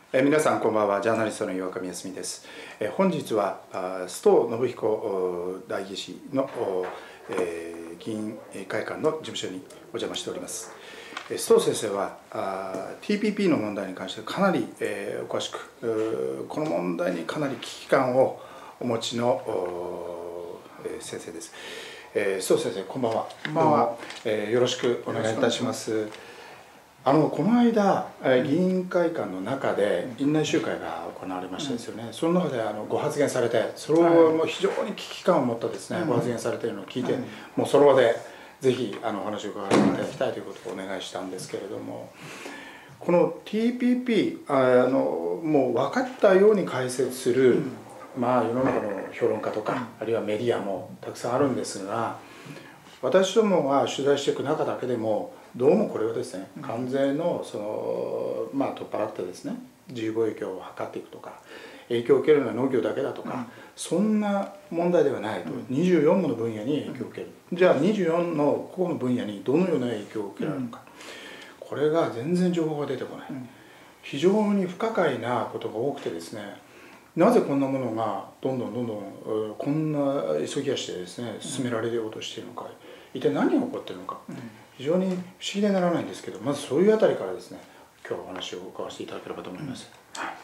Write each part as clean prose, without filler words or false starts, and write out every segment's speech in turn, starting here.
皆さんこんばんは。ジャーナリストの岩上康美です。本日は須藤信彦代議士の議員会館の事務所にお邪魔しております。須藤先生はTPP の問題に関してかなりお詳しく、この問題にかなり危機感をお持ちの先生です。須藤先生、こんばんは。 こんばんは。 よろしくお願いいたします。この間、議員会館の中で院内集会が行われましたですよね。その中でご発言されて、それをもう非常に危機感を持ったですね、ご発言されているのを聞いて、もうその場でぜひお話を伺っていただきたいということをお願いしたんですけれども、この TPP もう分かったように解説する、世の中の評論家とか、あるいはメディアもたくさんあるんですが、私どもが取材していく中だけでもどうもこれをですね、関税の取っ払ってですね、自由貿易を図っていくとか、影響を受けるのは農業だけだとか、そんな問題ではないと。24もの分野に影響を受ける。じゃあ24の個々の分野にどのような影響を受けられるのか、これが全然情報が出てこない。非常に不可解なことが多くてですね、なぜこんなものがどんどんこんな急ぎ足でですね進められようとしているのか、一体何が起こっているのか、非常に不思議でならないんですけど、まずそういうあたりからですね、今日お話を伺わせていただければと思います。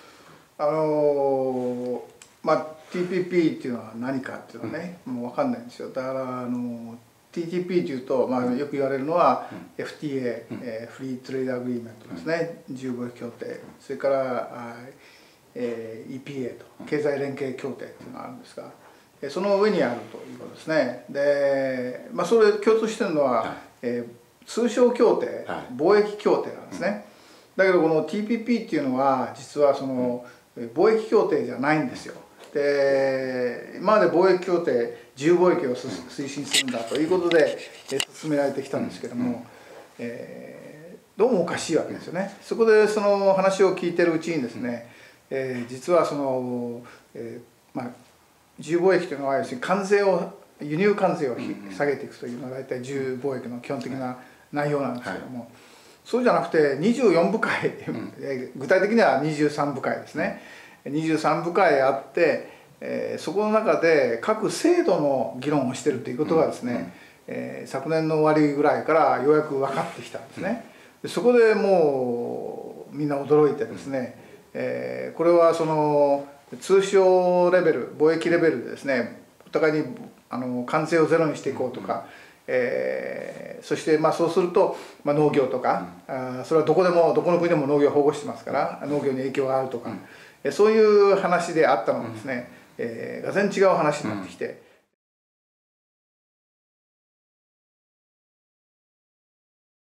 TPP っていうのは何かっていうのはね、もう分かんないんですよ。だからTPP っていうと、よく言われるのは FTA、フリートレードアグリーメントですね、自由貿易協定、それからEPA と経済連携協定っていうのがあるんですが、その上にあるということですね。で、それ共通してるのは、通商協定、貿易協定なんですね。だけどこの TPP っていうのは実はその貿易協定じゃないんですよ。で、今まで貿易協定、自由貿易を推進するんだということで進められてきたんですけども、どうもおかしいわけですよね。そこでその話を聞いてるうちにですね、実はその、自由貿易というのは要するに関税を輸入関税を下げていくというのが大体自由貿易の基本的な内容なんですけども、そうじゃなくて24部会、具体的には23部会ですね、23部会あって、そこの中で各制度の議論をしているということがですね、昨年の終わりぐらいからようやく分かってきたんですね。でそこでもうみんな驚いてですね、これはその通商レベル、貿易レベルでですね、お互いに関税をゼロにしていこうとか、そしてそうすると、農業とか、それはどこの国でも農業を保護してますから農業に影響があるとか、そういう話であったのがですね、がぜん違う話になってきて。